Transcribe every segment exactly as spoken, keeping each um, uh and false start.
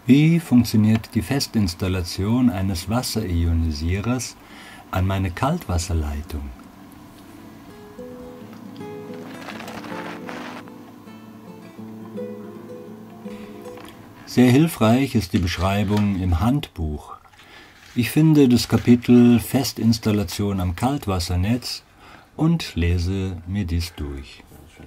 Wie funktioniert die Festinstallation eines Wasserionisierers an meine Kaltwasserleitung? Sehr hilfreich ist die Beschreibung im Handbuch. Ich finde das Kapitel Festinstallation am Kaltwassernetz und lese mir dies durch.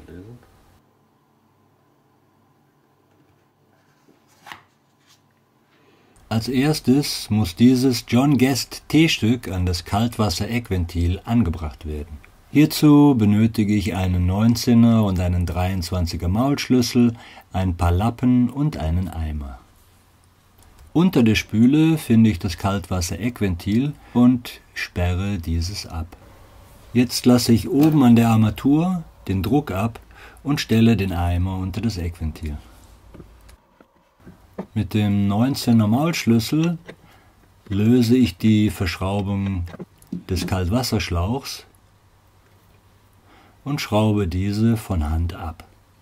Als erstes muss dieses John Guest T-Stück an das Kaltwasser-Eckventil angebracht werden. Hierzu benötige ich einen neunzehner und einen dreiundzwanziger Maulschlüssel, ein paar Lappen und einen Eimer. Unter der Spüle finde ich das Kaltwasser-Eckventil und sperre dieses ab. Jetzt lasse ich oben an der Armatur den Druck ab und stelle den Eimer unter das Eckventil. Mit dem neunzehner Maulschlüssel löse ich die Verschraubung des Kaltwasserschlauchs und schraube diese von Hand ab.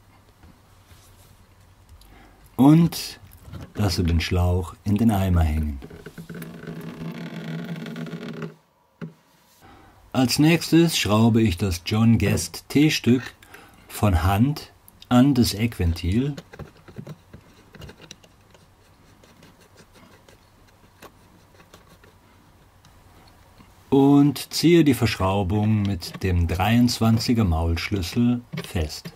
Und lasse den Schlauch in den Eimer hängen. Als nächstes schraube ich das John Guest T-Stück von Hand an das Eckventil und ziehe die Verschraubung mit dem dreiundzwanziger Maulschlüssel fest.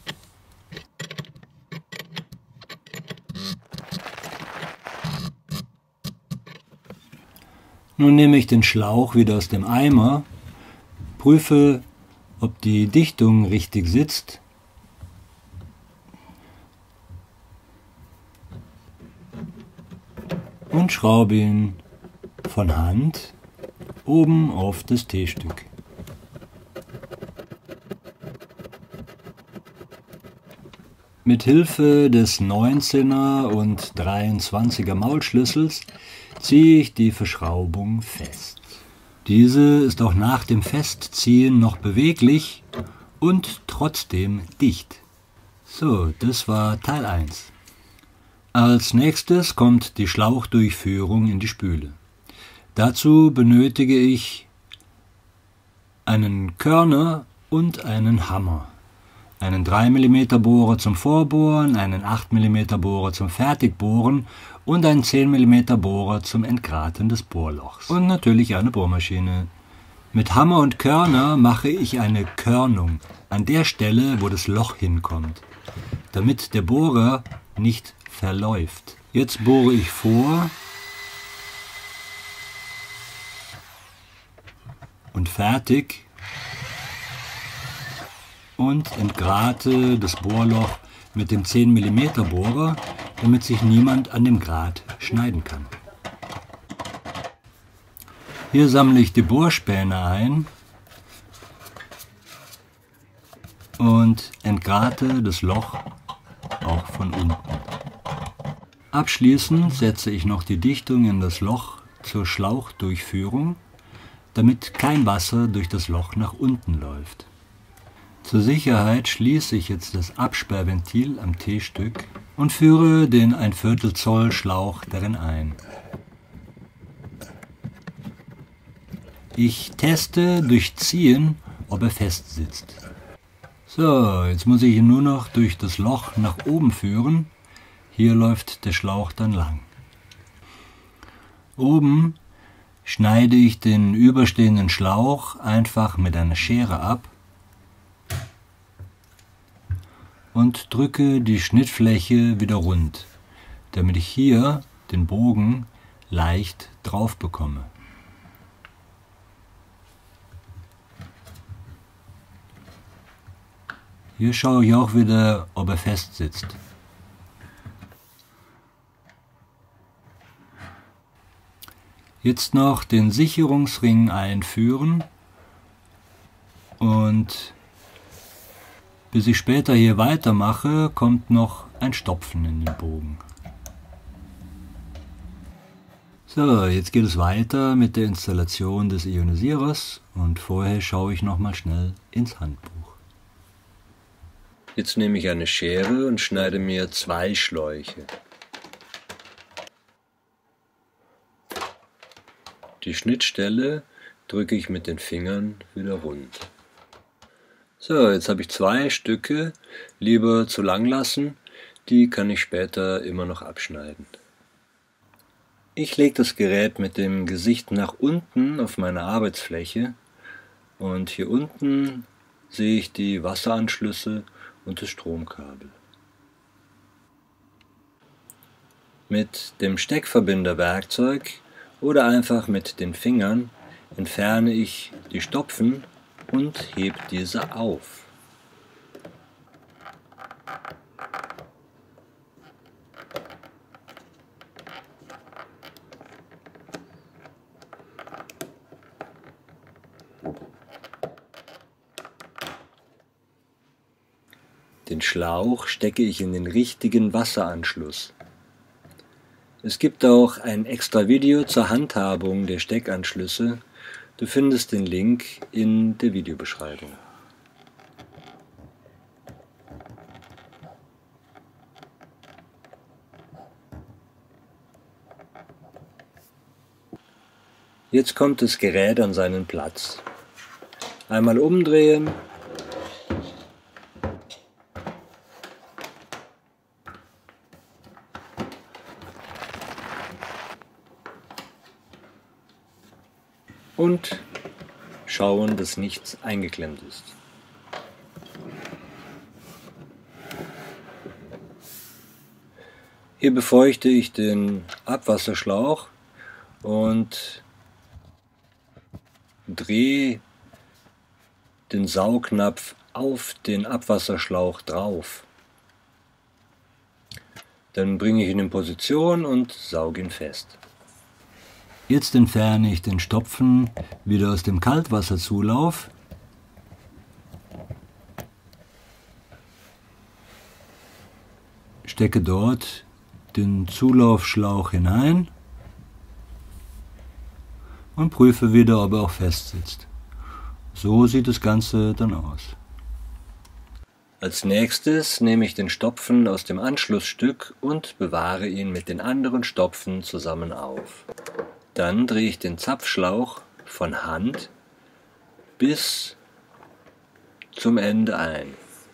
Nun nehme ich den Schlauch wieder aus dem Eimer, prüfe, ob die Dichtung richtig sitzt und schraube ihn von Hand oben auf das T-Stück. Mit Hilfe des neunzehner und dreiundzwanziger Maulschlüssels ziehe ich die Verschraubung fest. Diese ist auch nach dem Festziehen noch beweglich und trotzdem dicht. So, das war Teil eins. Als nächstes kommt die Schlauchdurchführung in die Spüle. Dazu benötige ich einen Körner und einen Hammer, einen drei Millimeter Bohrer zum Vorbohren, einen acht Millimeter Bohrer zum Fertigbohren und einen zehn Millimeter Bohrer zum Entgraten des Bohrlochs. Und natürlich eine Bohrmaschine. Mit Hammer und Körner mache ich eine Körnung an der Stelle, wo das Loch hinkommt, damit der Bohrer nicht verläuft. Jetzt bohre ich vor und fertig und entgrate das Bohrloch mit dem zehn Millimeter Bohrer, damit sich niemand an dem Grat schneiden kann. Hier sammle ich die Bohrspäne ein und entgrate das Loch auch von unten. Abschließend setze ich noch die Dichtung in das Loch zur Schlauchdurchführung, damit kein Wasser durch das Loch nach unten läuft. Zur Sicherheit schließe ich jetzt das Absperrventil am T-Stück und führe den ein Viertel Zoll Schlauch darin ein. Ich teste durch Ziehen, ob er fest sitzt. So, jetzt muss ich ihn nur noch durch das Loch nach oben führen. Hier läuft der Schlauch dann lang. Oben schneide ich den überstehenden Schlauch einfach mit einer Schere ab und drücke die Schnittfläche wieder rund, damit ich hier den Bogen leicht drauf bekomme. Hier schaue ich auch wieder, ob er fest sitzt. Jetzt noch den Sicherungsring einführen und bis ich später hier weitermache, kommt noch ein Stopfen in den Bogen. So, jetzt geht es weiter mit der Installation des Ionisierers und vorher schaue ich noch mal schnell ins Handbuch. Jetzt nehme ich eine Schere und schneide mir zwei Schläuche. Die Schnittstelle drücke ich mit den Fingern wieder rund. So, jetzt habe ich zwei Stücke, lieber zu lang lassen, die kann ich später immer noch abschneiden. Ich lege das Gerät mit dem Gesicht nach unten auf meine Arbeitsfläche und hier unten sehe ich die Wasseranschlüsse und das Stromkabel. Mit dem Steckverbinderwerkzeug oder einfach mit den Fingern entferne ich die Stopfen und hebe diese auf. Den Schlauch stecke ich in den richtigen Wasseranschluss. Es gibt auch ein extra Video zur Handhabung der Steckanschlüsse. Du findest den Link in der Videobeschreibung. Jetzt kommt das Gerät an seinen Platz. Einmal umdrehen. Und schauen, dass nichts eingeklemmt ist. Hier befeuchte ich den Abwasserschlauch und drehe den Saugnapf auf den Abwasserschlauch drauf. Dann bringe ich ihn in Position und sauge ihn fest. Jetzt entferne ich den Stopfen wieder aus dem Kaltwasserzulauf. Stecke dort den Zulaufschlauch hinein und prüfe wieder, ob er auch fest sitzt. So sieht das Ganze dann aus. Als nächstes nehme ich den Stopfen aus dem Anschlussstück und bewahre ihn mit den anderen Stopfen zusammen auf. Dann drehe ich den Zapfschlauch von Hand bis zum Ende ein.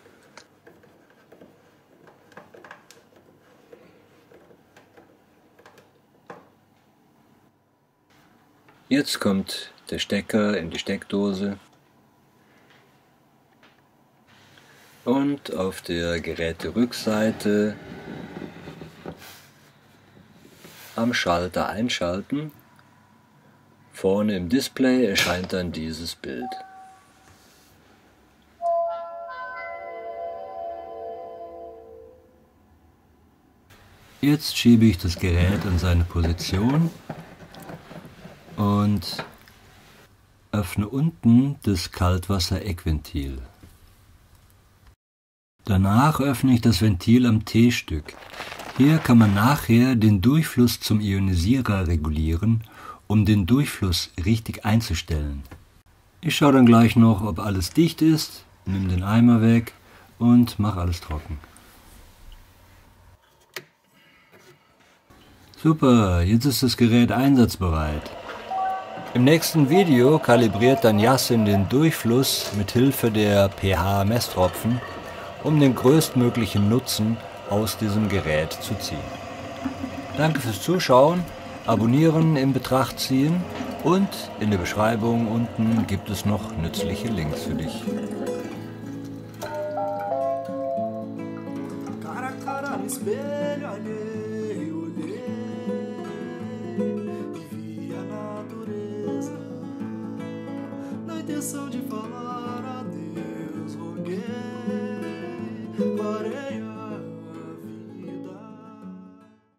Jetzt kommt der Stecker in die Steckdose und auf der Geräterückseite am Schalter einschalten. Vorne im Display erscheint dann dieses Bild. Jetzt schiebe ich das Gerät an seine Position und öffne unten das Kaltwasser-Eckventil. Danach öffne ich das Ventil am T-Stück. Hier kann man nachher den Durchfluss zum Ionisierer regulieren, um den Durchfluss richtig einzustellen. Ich schaue dann gleich noch, ob alles dicht ist, nimm den Eimer weg und mache alles trocken. Super, jetzt ist das Gerät einsatzbereit. Im nächsten Video kalibriert dann Yassin den Durchfluss mit Hilfe der pH-Messtropfen, um den größtmöglichen Nutzen aus diesem Gerät zu ziehen. Danke fürs Zuschauen. Abonnieren in Betracht ziehen und in der Beschreibung unten gibt es noch nützliche Links für dich. De falar